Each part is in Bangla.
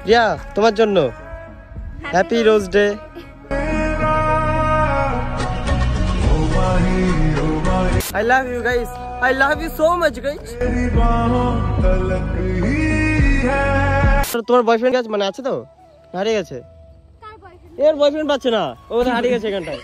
রিয়া তোমার জন্য happy rose day. I love you guys. I love you so much guys. তোমার বয়ফ্রেন্ড আছে মানে আছে তো হারিয়ে গেছে? এর বয়ফ্রেন্ড পাচ্ছে না, ও হারিয়ে গেছে এখানটায়।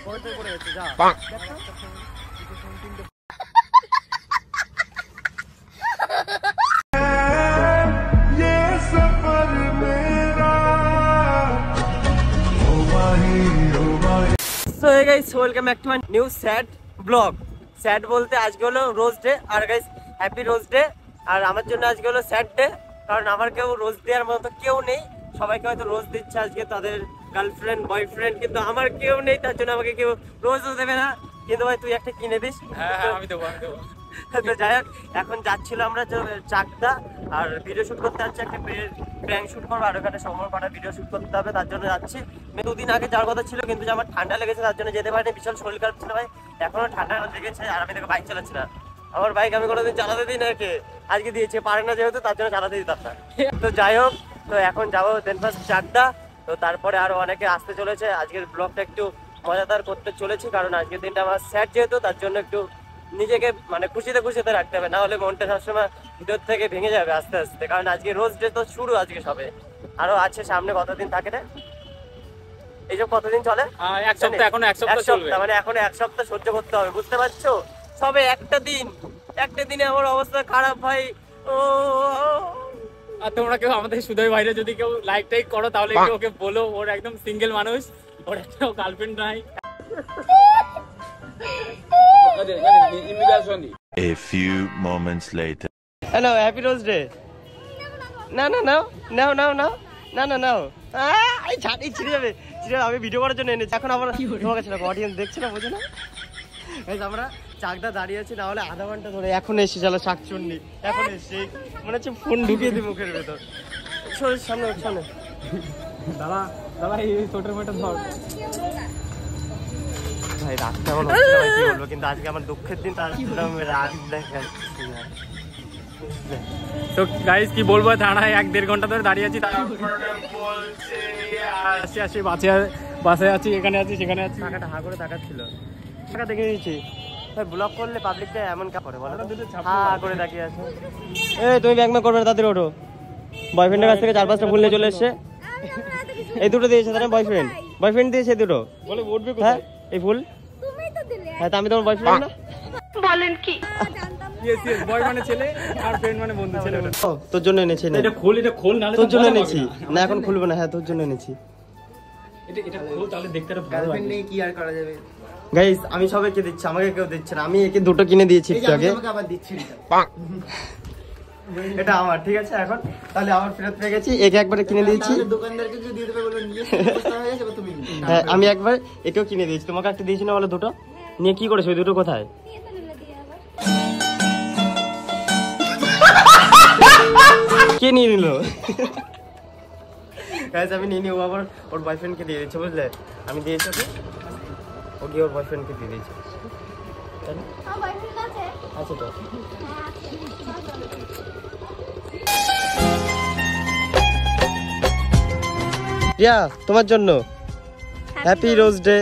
So hey guys, welcome back to my new sad vlog. Sad বলতে আজকে হলো রোজ ডে, আর গাইস হ্যাপি রোজ ডে। আর আমার জন্য আজকে হলো স্যাড ডে, কারণ আমার কেউ রোজ দেওয়ার মতো কেউ নেই। সবাইকে হয়তো রোজ দিচ্ছে আজকে তাদের গার্লফ্রেন্ড বয়ফ্রেন্ড, কিন্তু আমার কেউ নেই, তার জন্য আমাকে কেউ রোজও দেবে না। কিন্তু ভাই তুই একটা কিনে দিস। হ্যাঁ আমি দেবো। তো যাই হোক, এখন যাচ্ছিল আমরা চাকদা, আর ভিডিও শুট করতে যাচ্ছি, একটা প্র্যাঙ্ক শুট করবো, আর ওখানে সমরপাড়া ভিডিও শুট করতে হবে, তার জন্য যাচ্ছি। দুদিন আগে যাওয়ার কথা ছিল, কিন্তু আমার ঠান্ডা লেগেছে, তার জন্য যেতে পারিনি। বিশাল শরীর খারাপ ছিল ভাই, এখনো ঠান্ডা লেগেছে, আর আমি দেখো বাইক চালাচ্ছি না। আমার বাইক আমি কোনোদিন চালাতে দিই না, আজকে দিয়েছে, পারে না যেহেতু, তার জন্য চালাতে দিতাম না। তো যাই হোক, তো এখন যাবো দেন ফার্স্ট চাকদা, তো তারপরে আরো অনেকে আসতে চলেছে। আজকের ব্লগটা একটু মজাদার করতে চলেছি, কারণ আজকের দিনটা আমার স্যাড যেহেতু, তার জন্য একটু নিজেকে মানে খুশিতে রাখতে হবে, না হলে মনটা সবসময় ভিতর থেকে ভেঙে যাবে আস্তে আস্তে। কারণ আজকে রোজ ডে তো শুরু, আজকে সবে আরো আছে সামনে কতদিন থাকে না, এইসব কতদিন চলে, এক সপ্তাহ, এখনো এক সপ্তাহ চলবে, মানে এখন এক সপ্তাহ সহ্য করতে হবে, বুঝতে পারছো? সবে একটা দিনে আমার অবস্থা খারাপ ভাই। ও আর তোমরা কেউ আমাদের সুদয় বাইরে যদি কেউ লাইক টাইক করো, তাহলে ওকে বলো ওর একদম সিঙ্গেল মানুষ, ওর একটা গার্লফ্রেন্ড নাই। A few moments later. Hello, happy rose day. No. এই ছাড়ি ছিড়ে যাবে। আমি ভিডিও করার জন্য এনেছি, এখন আমরা তোমার কাছে অডিয়েন্স দেখছে না, বোঝো না? আমরা চাকদা দাঁড়িয়ে আছি, না হলে আধা ঘন্টা ধরে। এখন এসে চলো শাকচুন্নি, এখন এসে মনে হচ্ছে ফোন ঢুকিয়ে দিই মুখের ভেতর। সামনে দাদা এই ছোটের মেয়েটা ধর ভাই, রাতটা আমার কি বলবো, কিন্তু আজকে আমার দুঃখের দিন, তার রাত দেখাচ্ছি। তো গাইস কি বলবো, দাঁড়ায় 1-1.5 ঘন্টা ধরে দাঁড়িয়ে আছি, আসি বাসায় আছি, এখানে আছি সেখানে আছি। টাকাটা হা করে তাকাচ্ছিল, টাকা দেখে দিয়েছি ভাই। ব্লক করলে পাবলিকটা এমন কা করে বলো, হা করে তাকিয়ে আছে। এই তুমি ব্যাংক করবে না, তাদের ওঠো। বয়ফ্রেন্ডের কাছ থেকে 4-5টা ফুল নিয়ে চলে এসছে। এই দুটো দিয়েছে তারা, বয়ফ্রেন্ড দিয়েছে দুটো, বলে উঠবে কোথায় এই ফুল? তুমিই তো দিলে। হ্যাঁ, তো আমি তোমার বয়ফ্রেন্ড না? বলেন কি? বয় মানে ছেলে আর ফ্রেন্ড মানে বন্ধু ছেলে। তোর জন্য এনেছি না, এটা খোল নালে তোর জন্য এনেছি না, এখন খুলবো না। হ্যাঁ, তোর জন্য এনেছি। এটা খোল, তাহলে দেখতে আরো ভালো লাগবে। কি আর করা যাবে গাইস, আমি সবাইকে দিচ্ছি, আমাকে কেউ দিচ্ছে না। আমি একে দুটো কিনে দিয়েছি একটু আগে, আবার দিচ্ছি। এটা আমার, ঠিক আছে? এখন তাহলে আবার ফেরত পেয়ে গেছি, একে একবারে কিনে দিয়েছি। দোকানদারকে যদি দিয়ে দেবে বলে নিয়ে হয়ে যাবে তুমি। হ্যাঁ, আমি একবার একেও কিনে দিয়েছি, তোমাকে একটা দিয়েছি না বলে দুটো নিয়ে। কি করেছো ওই দুটো কোথায়? কে নিয়ে নিল? গাইস আমি নিয়ে নিয়ে, ও আবার ওর বয়ফ্রেন্ডকে দিয়ে দিচ্ছে, বুঝলে? আমি দিয়েছি ওকে, ও গিয়ে ওর বয়ফ্রেন্ডকে দিয়ে দিয়েছে। আচ্ছা তো রিয়া তোমার জন্য হ্যাপি রোজ ডে।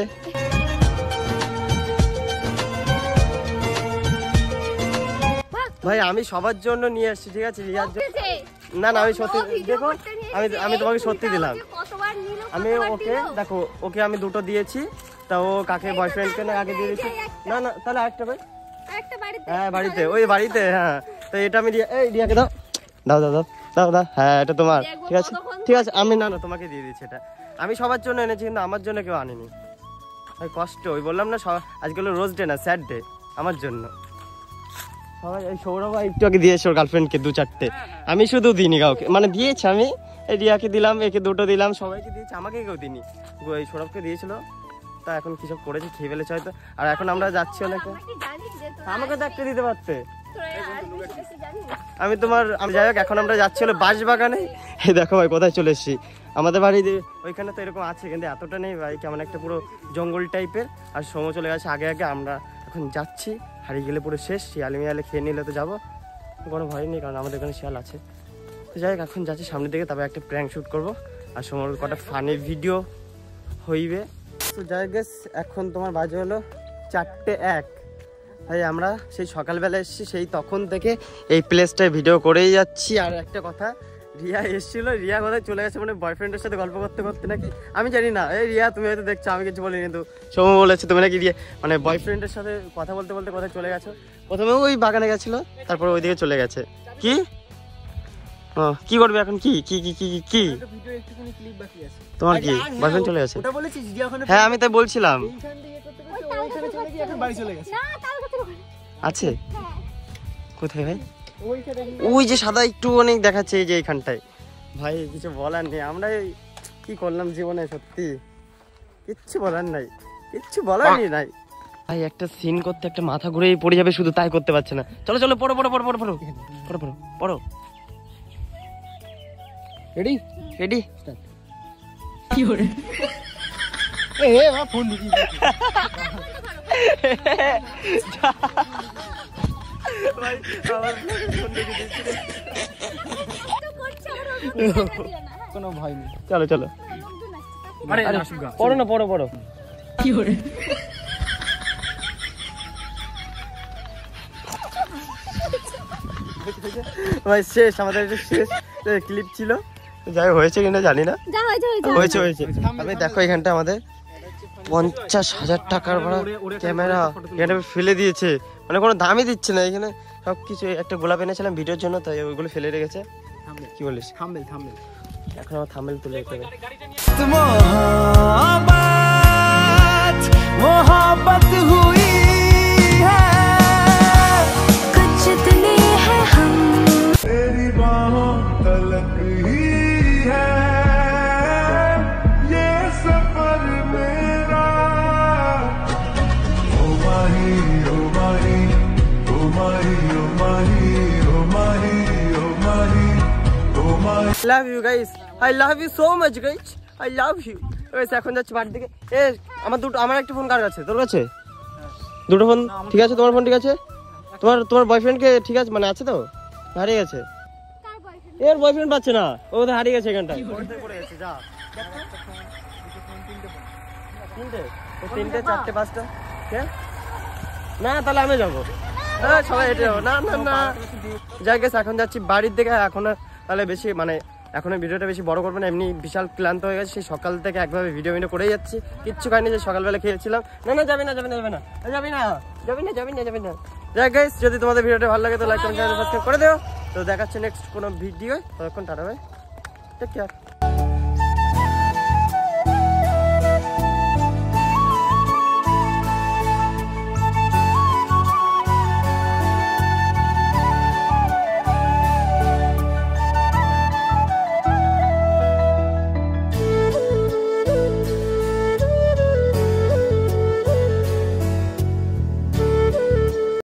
ভাই আমি সবার জন্য নিয়ে আসছি, ঠিক আছে? রিয়ার জন্য না, আমি সত্যি, দেখো আমি তোমাকে সত্যি দিলাম। আমি ওকে দেখো, ওকে আমি দুটো দিয়েছি, তা ও কাকে বয়ফ্রেন্ডকে না কাকে দিয়ে দিয়েছি। না তাহলে আরেকটা ভাই, হ্যাঁ বাড়িতে, ওই বাড়িতে। হ্যাঁ, তো এটা আমি রিয়াকে দাও। হ্যাঁ, এটা তোমার, ঠিক আছে। আমি না তোমাকে দিয়ে দিচ্ছি। এটা আমি সবার জন্য এনেছি, কিন্তু আমার জন্য কেউ আনেনি ভাই। কষ্ট, ওই বললাম না আজকাল রোজ ডে না, স্যাড ডে আমার জন্য। সবাই এই সৌরভ একটু আগে দিয়েছে ওর গার্লফ্রেন্ডকে 2-4টে, আমি শুধু দিইনি কাউকে, মানে দিয়েছি আমি। এই রিয়াকে দিলাম, একে দুটো দিলাম, সবাইকে দিয়েছি, আমাকে কেউ দিইনি। এই সৌরভকে দিয়েছিল, তা এখন কিসব করেছে, খেয়ে ফেলেছে হয়তো। আর এখন আমরা যাচ্ছি অনেকে, আমাকে তো একটা দিতে পারতে। আমি যাই হোক, এখন আমরা যাচ্ছি হলো বাঁশবাগানে। এই দেখো ভাই কোথায় চলে এসেছি। আমাদের বাড়ি ওইখানে তো এরকম আছে, কিন্তু এতটা নেই ভাই, কেমন একটা পুরো জঙ্গল টাইপের। আর সময় চলে গেছে আগে আমরা এখন যাচ্ছি, হারিয়ে গেলে পুরো শেষ। শিয়ালে মিয়ালে খেয়ে নিলে তো যাবো, কোনো ভয় নেই, কারণ আমাদের এখানে শিয়াল আছে। তো যাই হোক, এখন যাচ্ছি সামনের দিকে, তারপর একটা প্র্যাঙ্ক শ্যুট করবো আর সময় কটা ফানি ভিডিও হইবে। তো যাই হোক guys, এখন তোমার বাজে হলো 4:01। ভাই আমরা সেই সকালবেলা এসেছি, সেই তখন থেকে এই প্লেসটায় ভিডিও করেই যাচ্ছি। আর একটা কথা, রিয়া এসেছিল, রিয়া কোথায় চলে গেছে মানে বয়ফ্রেন্ডের সাথে গল্প করতে করতে নাকি, আমি জানি না। এই রিয়া তুমি হয়তো দেখছো, আমি কিছু বলিনি, কিন্তু সৌম্য বলেছে তুমি নাকি রিয়া মানে বয়ফ্রেন্ডের সাথে কথা বলতে বলতে কোথায় চলে গেছো। প্রথমে ওই বাগানে গেছিল, তারপর ওইদিকে চলে গেছে। কি ও কি করবে এখন? কি কি কি কি কি তোমার কি বয়ফ্রেন্ড চলে গেছে? হ্যাঁ আমি তাই বলছিলাম। আছে কোথায় ভাই? ওই যে সাদা একটু অনেক দেখাচ্ছে, এই যে এইখানটায়। ভাই কিছু বলার নেই, আমরা কি করলাম জীবনে, সত্যি কিচ্ছু বলার নাই, কিচ্ছু বলারই নাই। ভাই একটা সিন করতে একটা মাথা ঘুরেই পড়ে যাবে, শুধু তাই করতে পারছে না। চলো চলো পড়ো পড়ো পড়ো পড়ো পড়ো পড়ো পড়ো পড়ো। রেডি রেডি কি করে? ফোন দিবি ভাই, আমার ফোন দেখে দিচ্ছি কোনো ভয় নেই। চলো চলো পড়ো না, পড়ো পড়ো কি করে? ভাই শেষ, আমাদের শেষ ক্লিপ ছিল। যাই হয়েছে কিনা জানি না, হয়েছে হয়েছে। আমি দেখো এখানটা আমাদের 50,000 টাকার ক্যামেরা এখানে ফেলে দিয়েছে, মানে কোনো দামই দিচ্ছে না এখানে সবকিছু। একটা গোলাপ এনেছিলাম ভিডিওর জন্য, তাই ওইগুলো ফেলে রেখেছে। কি বলিস? থাম্বনেল থাম্বনেল এখন আমার থাম্বনেল তুলে দিতে হবে। मोहब्बत हुई है कुछ इतनी है हम तेरी बाहों तलक ही है ये सफर मेरा ओ माही ओ माही ओ माही ओ माही ओ माही ओ माही ओ माही love you guys, I love you so much guys, I love you guys। এখন যাচ্ছি বাড়ির দিকে। এ আমার একটা ফোন কার কাছে? তোর কাছে দুটো ফোন ঠিক আছে? তোমার ফোন ঠিক আছে? তোমার বয়ফ্রেন্ডকে ঠিক আছে মানে আছে তো? হারিয়ে গেছে, এর বয়ফ্রেন্ড পাচ্ছে না, ও তো হারিয়ে গেছে এখানটায়। তিনটে চারটে পাঁচটা না, তাহলে আমি যাবো। হ্যাঁ সবাই হেঁটে যাবো। না না না যাই গেছে, এখন যাচ্ছি বাড়ির দিকে। এখন তাহলে বেশি মানে এখন ভিডিওটা বেশি বড় করবো না, এমনি বিশাল ক্লান্ত হয়ে গেছে। সেই সকাল থেকে একভাবে ভিডিও করেই যাচ্ছি, কিচ্ছু খাইনি, যে সকালবেলা খেয়েছিলাম। না না যাবি না যাবি না যাবি না যাবি না যাবি না যাবি না যাবি না। যাই গাইস, যদি তোমাদের ভিডিওটা ভালো লাগে তো লাইক কমেন্ট সাবস্ক্রাইব করে দিও। তো দেখাচ্ছে নেক্সট কোনো ভিডিও, ততক্ষণ টাটা ভাই, টেক কেয়ার।